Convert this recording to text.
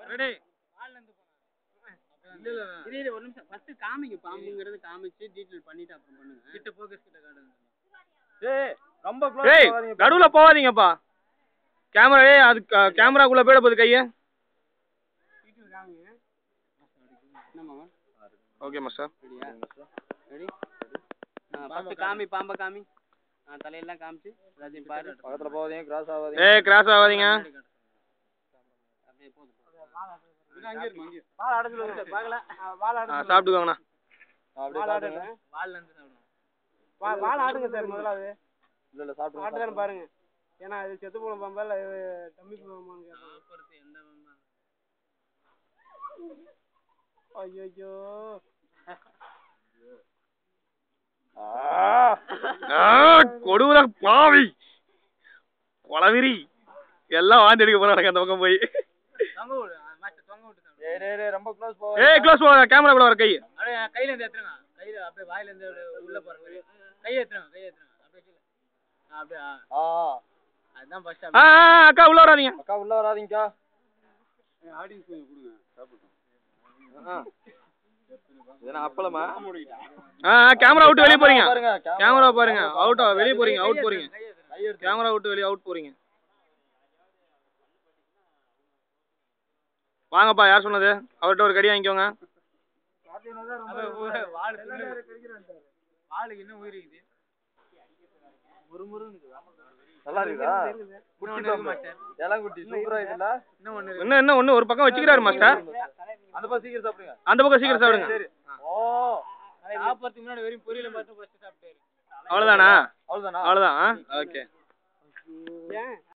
ready இல்ல ஒரு நிமிஷம் ஃபர்ஸ்ட் காமிங்க பாம்புங்கிறது காமிச்சு டீடைல் பண்ணிட்டு அப்புறம் பண்ணுங்க கிட்ட ஃபோக்கஸ் கிட்ட காட்டுங்க ஏய் ரொம்ப க்ளோஸ் போகாதீங்க நடுவுல போகாதீங்கப்பா கேமரா அது கேமராக்குள்ள போய்ட போகுது கைய டீடைல் காமிங்க என்ன மாமா ஓகே மாஸ்டர் ரெடியா ரெடி ஃபர்ஸ்ட் காமி பாம்ப காமி தலையெல்லாம் காமிச்சு எல்லாத்தையும் பாரு பக்கத்துல போகாதீங்க கிராஸ் ஆகாதீங்க ஏய் கிராஸ் ஆகாதீங்க அப்படியே போடு அங்க இருக்கு வால் அடஞ்சு பாக்கல வால் அடஞ்சு சாப்பிடுவாங்கண்ணா அப்படியே சாப்பிடுங்க வால்ல இருந்து சாப்பிடுங்க வால் ஆடுங்க சார் முதலாவது இல்ல சாப்பிடுங்க ஆடுறத பாருங்க ஏனா இது செத்து போன பாம்பா இல்ல டம்மி பாம்பான்னு கேக்குறேன் பொறுத்து எந்த பாம்பா ஐயோ கொடுவர பாவி கொலவிரி எல்லாம் வாந்தி எடுக்க போறாங்க அந்த பக்கம் போய் ரொம்ப க்ளோஸ் போ ஏய் க்ளோஸ் போ கேமரா கூட வர கை அப்படியே கையில இருந்து ஏத்துங்க கையில அப்படியே வாயில இருந்து உள்ள போற மாதிரி கை ஏத்துங்க அப்படியே அப்படியே அதான் ஃபர்ஸ்ட் அக்கா உள்ள வராதீங்கக்கா ஆடியன்ஸ் கொடுங்க சாப்பிடுங்க இதெல்லாம் அப்பளமா கேமரா விட்டு வெளிய போறீங்க கேமரா பாருங்க அவுட் வெளிய போறீங்க அவுட் போறீங்க கேமரா விட்டு வெளிய அவுட் போறீங்க வாங்கப்பா யார் சொன்னது அவர்ட்ட ஒரு கடி வாங்கிக்கோங்க வாளுக்கு இன்னும் உயிர் இருக்குது நல்லா இருக்குதா குட்டி சூப்பரா இருக்குல்ல இன்னும் ஒண்ணு ஒரு பக்கம் வச்சுக்கிறாரு மாஸ்டர் அந்த பக்கம் சீக்கிரம் சாப்பிடுங்க அந்த பக்கம் சீக்கிரம் சாப்பிடுங்க ஓ சாப்பிடுறதுக்கு முன்னாடி வெறும் பொரியல மட்டும் ஃபர்ஸ்ட் சாப்பிட்டாரு அவ்வளவுதானா அவ்வளவுதான் ஓகே